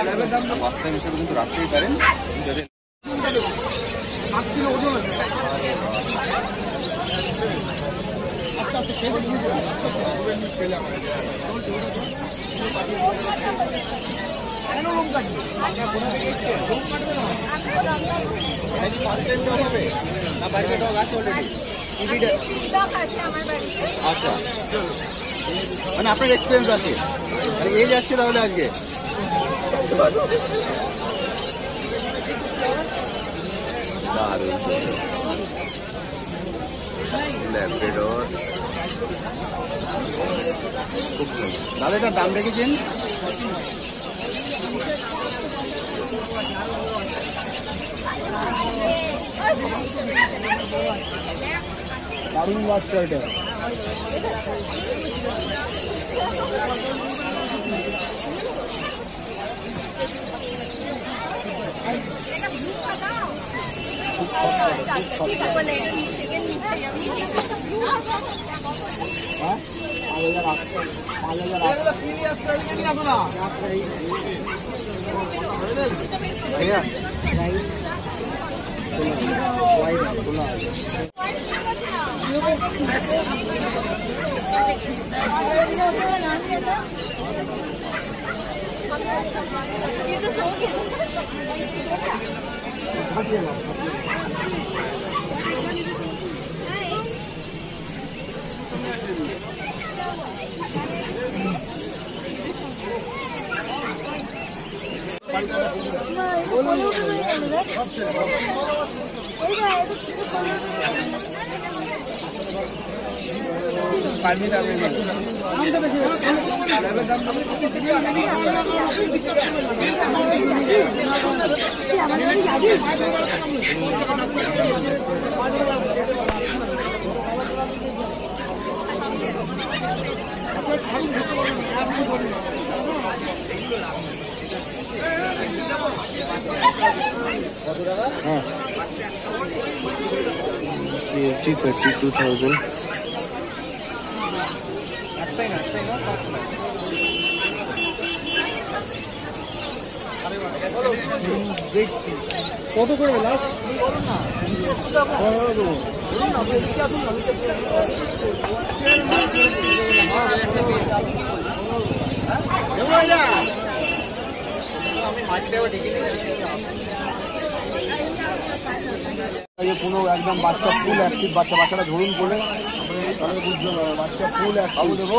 First time হিসেবে কিন্তু রাখতেই পারেন। যদি 7 কিলো ওজন আছে। আস্তে আস্তে খেয়ে কেন লোম কাটবে? আচ্ছা, মানে আপনার এক্সপিরিয়েন্স আছে, এই যাচ্ছে তাহলে আজকে। ল্যাব্রাডর দাদা, এটার দাম রেখেছেন? দারুণ বাচ্চা এটা। GST 32,000। কত করবে লাস্ট? কোনো একদম বাচ্চা ফুল অ্যাক্টিভ বাচ্চাটা ধরুন বলে তাহলে বুঝতে পারবে। বাচ্চা ফুল অ্যাক্টিভ দেবো।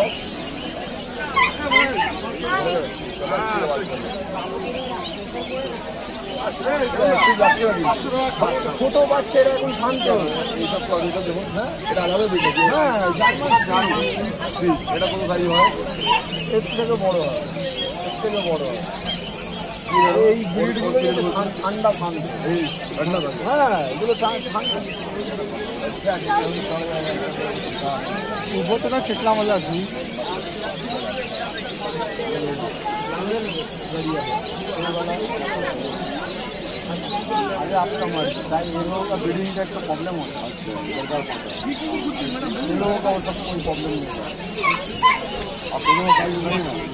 ছোট বাচ্চারা এখন শান্ত, এইসব দেখুন। হ্যাঁ, এটা আলাদা দিকে। হ্যাঁ, এটা কোনো সাইজ হয়, এর থেকে বড় হয়, এর থেকে বড় হয়। এই ব্রিডগুলো ঠান্ডা শান্ত। হ্যাঁ, এগুলো ঠান্ডা। উপরটা চেকলাম হলে আসবি। अरे आपका मर्जी, इन लोगों का ब्रीडिंग का एक तो प्रॉब्लम होता है, इन लोगों का वो सब कोई प्रॉब्लम नहीं होता। आप दोनों का नहीं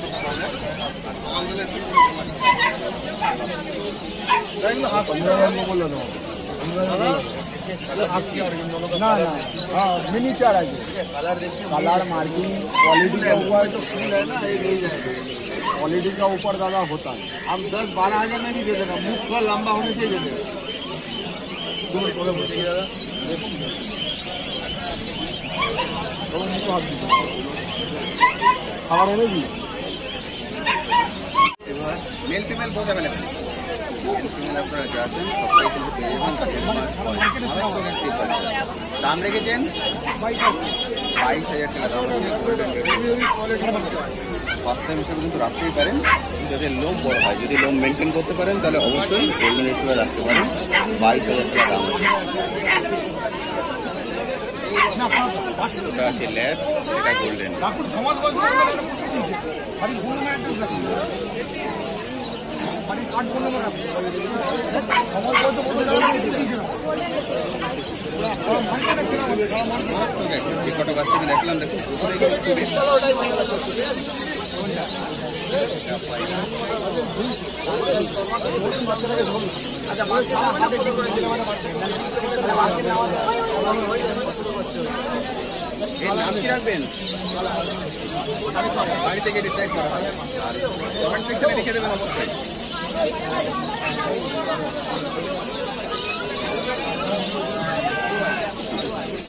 ना बोलो ना ना ना। हाँ, मिनी चार है, कलर मार्किंग क्वालिटी का हुआ है तो फूल है ना, ये ले जाएगा। क्वालिटी का ऊपर ज़्यादा होता है। आप 10-12 हज़ार में भी दे देगा, मुख थोड़ा लंबा होने से दे देगा। খাবার এনেছি। এবার মেল ফিমেল বোধ অ্যাভেলেবল। মেল ফিমেল আপনারা যাচ্ছেন সবাই কিন্তু পেয়ে যাবেন। দাম রেখেছেন 22,000 টাকা দাম। ফার্স্ট টাইম হিসেবে কিন্তু রাখতেই পারেন। যদি লোম বড় হয়, যদি লোম মেনটেন করতে পারেন তাহলে অবশ্যই গোল্ডেন রিট্রিভার রাখতে পারেন। 22,000 টাকা দাম আছে। ওটা আছে ল্যাব, এটা গোল্ডেন। যে কটা বাচ্চাকে দেখলাম, দেখুন এর নাম কি রাখবেন? বাড়ি থেকে ডিসাইড করা হবে, আর কমেন্ট সেকশনে লিখে দেবেন অবশ্যই।